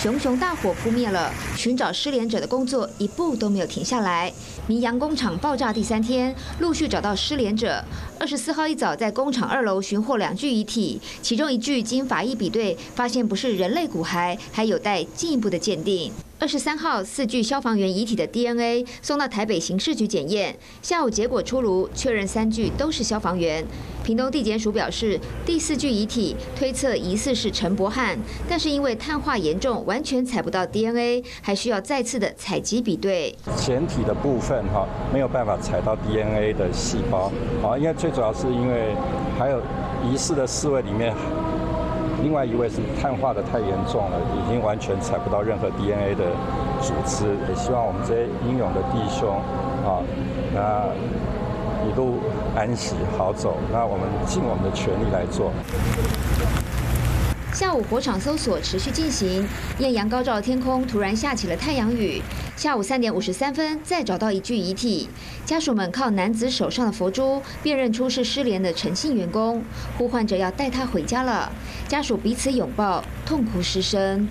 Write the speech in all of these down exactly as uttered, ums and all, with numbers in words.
熊熊大火扑灭了，寻找失联者的工作一步都没有停下来。明阳工厂爆炸第三天，陆续找到失联者。二十四号一早，在工厂二楼寻获两具遗体，其中一具经法医比对，发现不是人类骨骸，还有待进一步的鉴定。二十三号，四具消防员遗体的 D N A 送到台北刑事局检验，下午结果出炉，确认三具都是消防员。屏东地检署表示，第四具遗体推测疑似是陈柏翰，但是因为碳化严重，完全采不到 D N A， 还需要再次的采集比对。 前体的部分哈没有办法采到 D N A 的细胞啊，因为最主要是因为还有疑似的四位里面。另外一位是碳化的太严重了，已经完全采不到任何 D N A 的组织。也希望我们这些英勇的弟兄啊，那一路安息好走。那我们尽我们的全力来做。 下午火场搜索持续进行，艳阳高照的天空突然下起了太阳雨。下午三点五十三分，再找到一具遗体，家属们靠男子手上的佛珠辨认出是失联的陈姓员工，呼唤着要带他回家了。家属彼此拥抱，痛哭失声。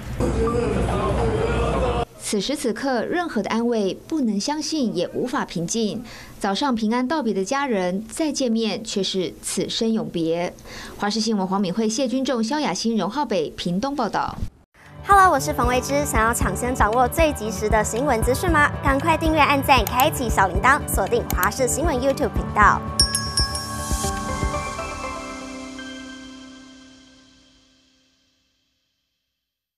此时此刻，任何的安慰不能相信，也无法平静。早上平安道别的家人，再见面却是此生永别。华视新闻黄敏惠、谢君仲、萧雅欣、荣浩北屏东报道。 Hello， 我是冯维之。想要抢先掌握最及时的新闻资讯吗？赶快订阅、按赞、开启小铃铛，锁定华视新闻 YouTube 频道。